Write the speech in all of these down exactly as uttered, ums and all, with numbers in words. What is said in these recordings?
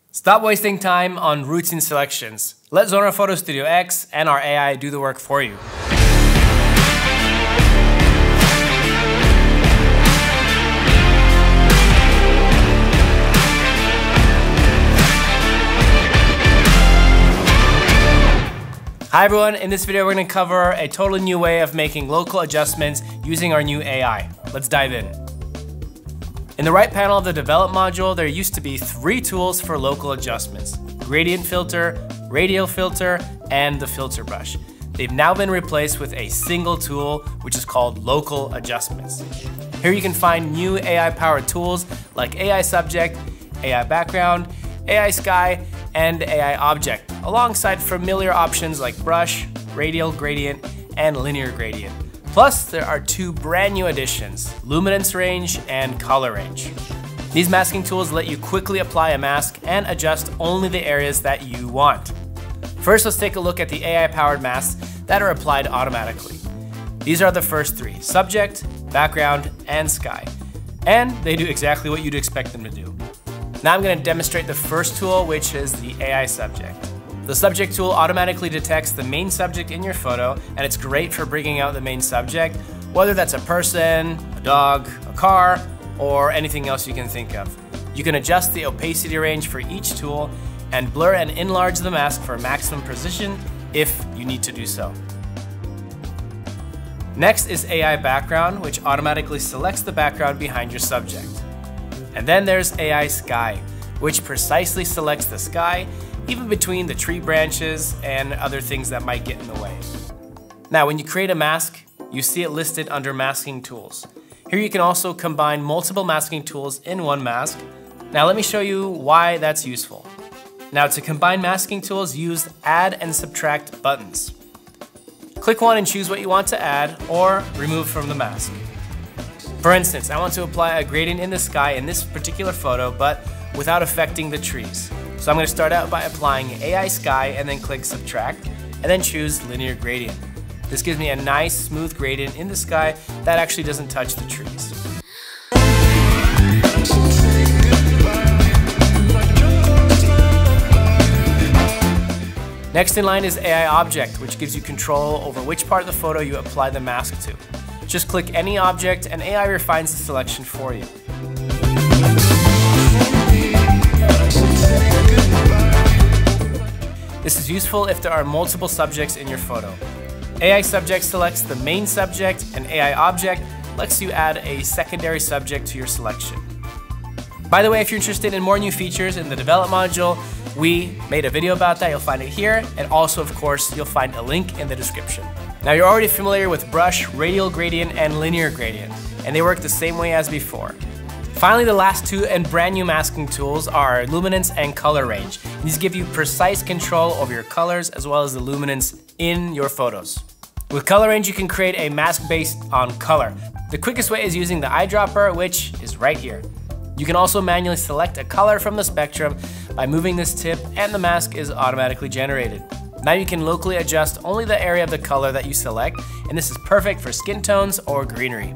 Stop wasting time on routine selections. Let Zonera Photo Studio X and our A I do the work for you. Hi everyone, in this video we're going to cover a totally new way of making local adjustments using our new A I. Let's dive in. In the right panel of the Develop module, there used to be three tools for local adjustments: Gradient Filter, Radial Filter, and the Filter Brush. They've now been replaced with a single tool, which is called Local Adjustments. Here you can find new A I-powered tools like A I Subject, A I Background, A I Sky, and A I Object, alongside familiar options like Brush, Radial Gradient, and Linear Gradient. Plus, there are two brand new additions, Luminance Range and Color Range. These masking tools let you quickly apply a mask and adjust only the areas that you want. First, let's take a look at the A I-powered masks that are applied automatically. These are the first three: Subject, Background, and Sky. And they do exactly what you'd expect them to do. Now I'm going to demonstrate the first tool, which is the A I Subject. The Subject tool automatically detects the main subject in your photo, and it's great for bringing out the main subject, whether that's a person, a dog, a car, or anything else you can think of. You can adjust the opacity range for each tool and blur and enlarge the mask for maximum precision if you need to do so. Next is A I Background, which automatically selects the background behind your subject. And then there's A I Sky, which precisely selects the sky, even between the tree branches and other things that might get in the way. Now, when you create a mask, you see it listed under Masking Tools. Here you can also combine multiple masking tools in one mask. Now let me show you why that's useful. Now, to combine masking tools, use Add and Subtract buttons. Click one and choose what you want to add or remove from the mask. For instance, I want to apply a gradient in the sky in this particular photo, but without affecting the trees. So I'm going to start out by applying A I Sky and then click Subtract, and then choose Linear Gradient. This gives me a nice smooth gradient in the sky that actually doesn't touch the trees. Next in line is A I Object, which gives you control over which part of the photo you apply the mask to. Just click any object and A I refines the selection for you. This is useful if there are multiple subjects in your photo. A I Subject selects the main subject, and A I Object lets you add a secondary subject to your selection. By the way, if you're interested in more new features in the Develop module, we made a video about that. You'll find it here, and also, of course, you'll find a link in the description. Now, you're already familiar with Brush, Radial Gradient, and Linear Gradient, and they work the same way as before. Finally, the last two and brand new masking tools are Luminance and Color Range. These give you precise control over your colors as well as the luminance in your photos. With Color Range, you can create a mask based on color. The quickest way is using the eyedropper, which is right here. You can also manually select a color from the spectrum by moving this tip, and the mask is automatically generated. Now you can locally adjust only the area of the color that you select, and this is perfect for skin tones or greenery.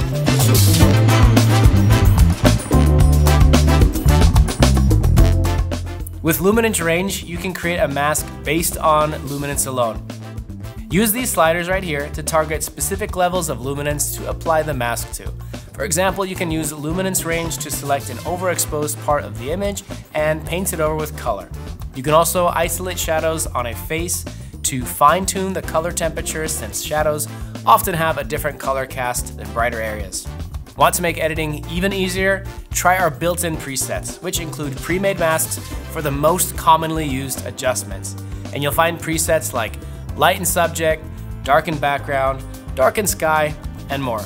With Luminance Range, you can create a mask based on luminance alone. Use these sliders right here to target specific levels of luminance to apply the mask to. For example, you can use Luminance Range to select an overexposed part of the image and paint it over with color. You can also isolate shadows on a face to fine-tune the color temperature, since shadows often have a different color cast than brighter areas. Want to make editing even easier? Try our built-in presets, which include pre-made masks for the most commonly used adjustments. And you'll find presets like Lighten Subject, Darken Background, Darken Sky, and more.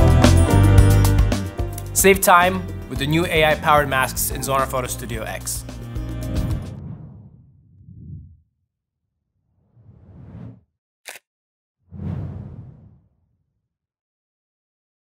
Save time with the new A I-powered masks in Zonera Photo Studio X.